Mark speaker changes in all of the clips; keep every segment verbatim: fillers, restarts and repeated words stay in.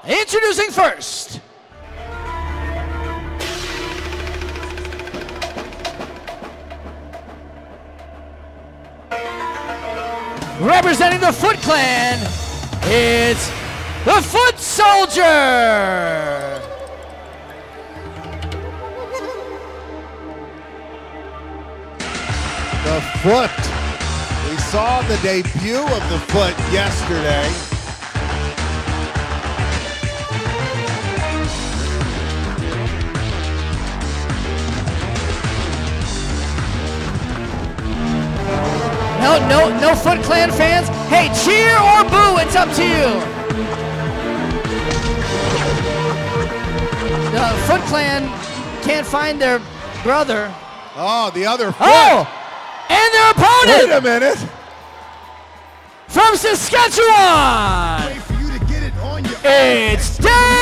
Speaker 1: Introducing first, representing the Foot Clan, it's the Foot Soldier!
Speaker 2: The Foot. We saw the debut of the Foot yesterday.
Speaker 1: No, no, no Foot Clan fans. Hey, cheer or boo, it's up to you. The Foot Clan can't find their brother.
Speaker 2: Oh, the other Foot.
Speaker 1: Oh, and their opponent.
Speaker 2: Wait a minute.
Speaker 1: From Saskatchewan,
Speaker 3: Wait for you to get it on your
Speaker 1: it's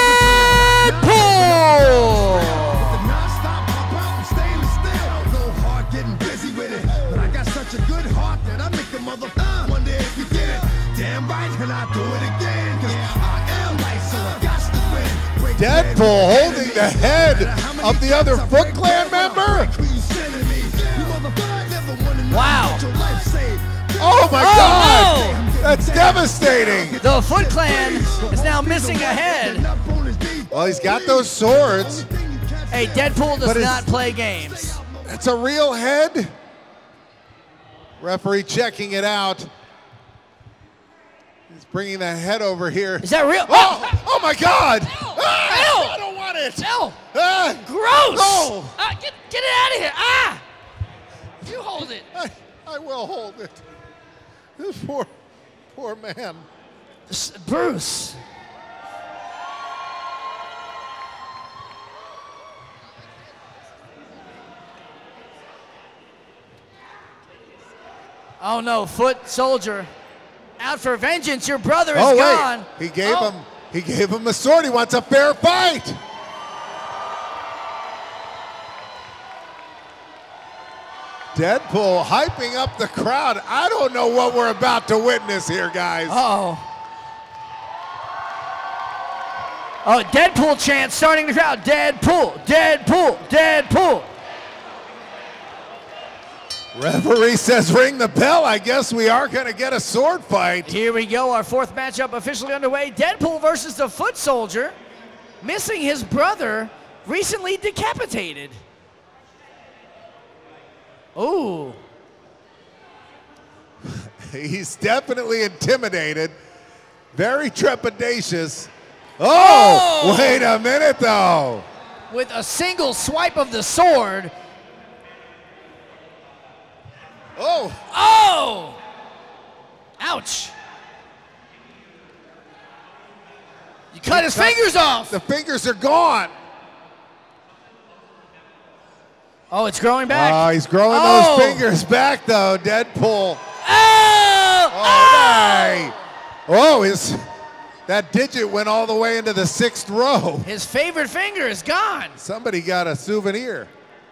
Speaker 1: Deadpool.
Speaker 3: non-stop pop out and stainless steel. Go hard getting busy with it. But I got such a good heart that I make the mother uh, wonder if you get it. Damn right, can I do it again? Cause I am right, so I got to win. Break
Speaker 2: Deadpool holding the head of the other Foot Clan member.
Speaker 1: Wow.
Speaker 2: Oh my
Speaker 1: Oh,
Speaker 2: God!
Speaker 1: no.
Speaker 2: That's devastating.
Speaker 1: The Foot Clan is now missing a head.
Speaker 2: Well, he's got those swords.
Speaker 1: Hey, Deadpool does
Speaker 2: But it's-
Speaker 1: not play games.
Speaker 2: That's a real head. Referee checking it out. He's bringing the head over here.
Speaker 1: Is that real?
Speaker 2: Oh, oh my God!
Speaker 1: Ew.
Speaker 2: Ah,
Speaker 1: Ew.
Speaker 2: I don't want it.
Speaker 1: Ew.
Speaker 2: Ah,
Speaker 1: Gross!
Speaker 2: No.
Speaker 1: Ah, get, get it out of here! Ah! You hold it.
Speaker 2: I, I will hold it. This poor, poor man.
Speaker 1: S- Bruce. Oh no, Foot Soldier. Out for vengeance, your brother is
Speaker 2: Oh wait,
Speaker 1: gone.
Speaker 2: he gave
Speaker 1: Oh.
Speaker 2: him. He gave him a sword. He wants a fair fight. Deadpool hyping up the crowd. I don't know what we're about to witness here, guys.
Speaker 1: Uh-oh. Oh, Deadpool chant starting the crowd. Deadpool, Deadpool, Deadpool.
Speaker 2: Referee says ring the bell. I guess we are going to get a sword fight.
Speaker 1: Here we go, our fourth matchup officially underway. Deadpool versus the Foot Soldier. Missing his brother, recently decapitated. Ooh.
Speaker 2: He's definitely intimidated. Very trepidatious. Oh,
Speaker 1: Oh!
Speaker 2: wait a minute, though.
Speaker 1: With a single swipe of the sword.
Speaker 2: Oh,
Speaker 1: Oh! Ouch. You cut his
Speaker 2: cut-
Speaker 1: fingers off.
Speaker 2: the fingers are gone.
Speaker 1: Oh, it's growing back.
Speaker 2: Oh, he's growing
Speaker 1: Oh.
Speaker 2: those fingers back, though. Deadpool.
Speaker 1: Oh!
Speaker 2: Oh, my. Oh, his, that digit went all the way into the sixth row.
Speaker 1: His favorite finger is gone.
Speaker 2: Somebody got a souvenir.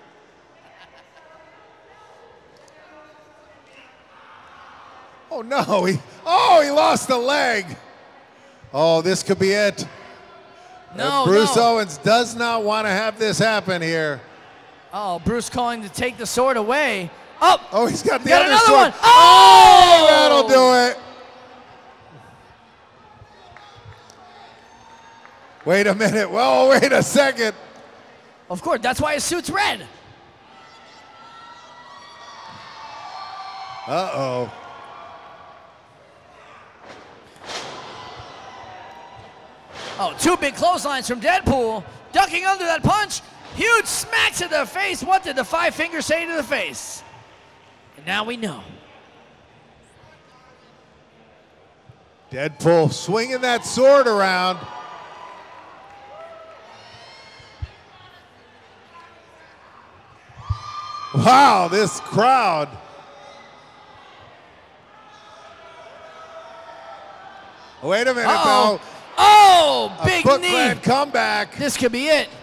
Speaker 2: Oh, no. He, oh, he lost a leg. Oh, this could be it.
Speaker 1: No,
Speaker 2: Bruce
Speaker 1: no.
Speaker 2: Owens does not want to have this happen here.
Speaker 1: Oh, Bruce calling to take the sword away. Oh,
Speaker 2: Oh, he's got the
Speaker 1: got
Speaker 2: other
Speaker 1: another
Speaker 2: sword.
Speaker 1: one. Oh!
Speaker 2: That'll do it. Wait a minute. Well, wait a second.
Speaker 1: Of course, that's why his suit's red.
Speaker 2: Uh-oh.
Speaker 1: Oh, two big clotheslines from Deadpool. Ducking under that punch. Huge smack to the face. What did the five fingers say to the face? And now we know.
Speaker 2: Deadpool swinging that sword around. Wow, this crowd. Wait a minute,
Speaker 1: Uh-oh.
Speaker 2: though.
Speaker 1: Oh,
Speaker 2: A
Speaker 1: big
Speaker 2: Foot
Speaker 1: knee.
Speaker 2: Clan comeback.
Speaker 1: This could be it.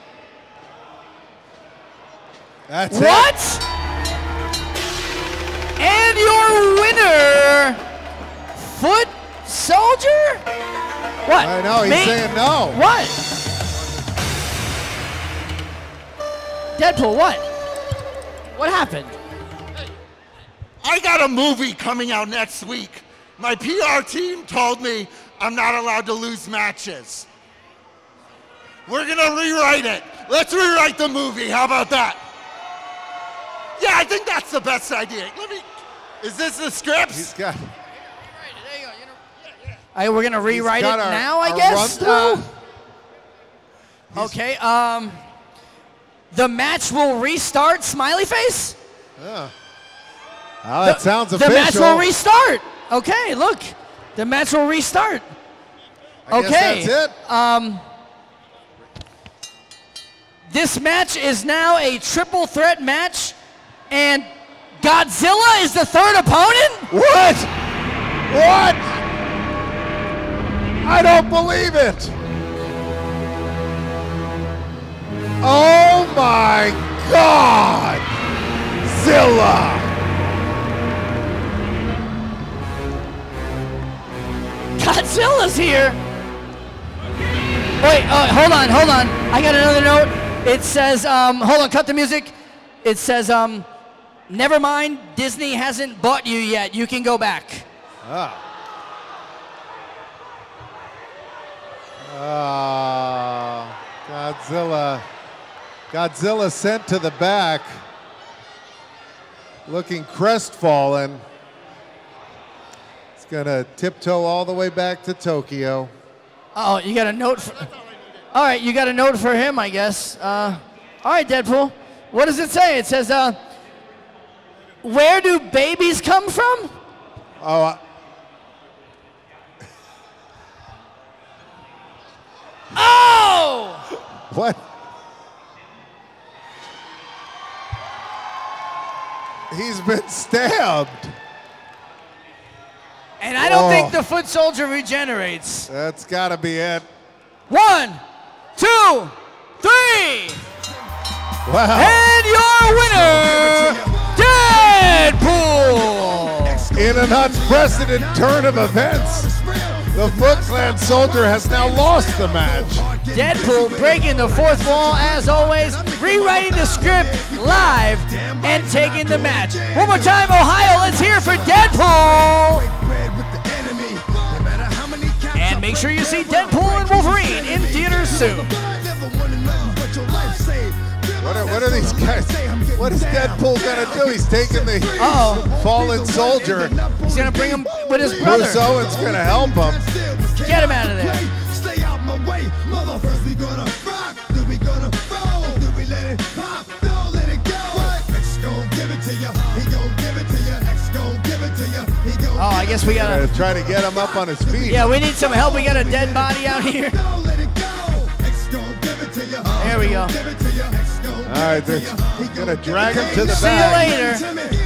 Speaker 2: That's
Speaker 1: What?
Speaker 2: it.
Speaker 1: And your winner, Foot soldier? What?
Speaker 2: I know, he's
Speaker 1: Me?
Speaker 2: saying no.
Speaker 1: What? Deadpool, what? What happened?
Speaker 4: I got a movie coming out next week. My P R team told me I'm not allowed to lose matches. We're gonna rewrite it. Let's rewrite the movie. How about that? Yeah, I think that's the best idea. Let me. Is this the scripts?
Speaker 2: He's got.
Speaker 1: All right, we're gonna rewrite it
Speaker 2: our,
Speaker 1: now, I
Speaker 2: our
Speaker 1: guess.
Speaker 2: run-through?
Speaker 1: Uh, okay. Um, the match will restart. Smiley face.
Speaker 2: Yeah. Oh, that
Speaker 1: the,
Speaker 2: sounds
Speaker 1: the
Speaker 2: official.
Speaker 1: match will restart. Okay, look, the match will restart.
Speaker 2: I
Speaker 1: okay.
Speaker 2: guess that's it.
Speaker 1: Um, this match is now a triple threat match, and Godzilla is the third opponent?
Speaker 2: What? What? I don't believe it. Oh my God! Zilla!
Speaker 1: Godzilla's here. Wait, uh, hold on, hold on. I got another note. It says, um, hold on, cut the music. It says, um, never mind, Disney hasn't bought you yet. You can go back.
Speaker 2: Ah. Oh, Godzilla. Godzilla sent to the back, looking crestfallen. He's gonna tiptoe all the way back to Tokyo.
Speaker 1: Oh, you got a note for... All right, you got a note for him, I guess. Uh, all right, Deadpool. What does it say? It says, uh, where do babies come from?
Speaker 2: Oh, I
Speaker 1: Oh!
Speaker 2: what? He's been stabbed.
Speaker 1: And I don't
Speaker 2: Oh.
Speaker 1: think the foot soldier regenerates.
Speaker 2: That's gotta be it.
Speaker 1: One, two, three.
Speaker 2: Wow.
Speaker 1: And your winner, Deadpool!
Speaker 2: In an unprecedented turn of events, the Foot Clan soldier has now lost the match.
Speaker 1: Deadpool breaking the fourth wall as always, rewriting the script live and taking the match. One more time, Ohio, let's hear for Deadpool! And make sure you see Deadpool and Wolverine in theaters soon.
Speaker 2: What are, what are these guys? What is Deadpool gonna do? He's taking the
Speaker 1: Uh-oh.
Speaker 2: fallen soldier.
Speaker 1: He's gonna bring him with his brother.
Speaker 2: Bruce Owen's gonna help him.
Speaker 1: Get him out of there.
Speaker 3: Stay out my way, motherfuckers. We gonna rock, then we gonna roll, then we let it pop, don't let it go. X gon' give it to ya, he gon' give it to ya. X gon' give it to ya, he gon'
Speaker 1: Oh, I guess we gotta.
Speaker 2: Gonna try to get him up on his feet.
Speaker 1: Yeah, we need some help. We got a dead body out here.
Speaker 3: don't let it go. X gon' give it to ya.
Speaker 1: There we go.
Speaker 3: Give it to ya. X gon'
Speaker 2: All right, they're gonna drag him to the
Speaker 1: See you
Speaker 2: back.
Speaker 1: later.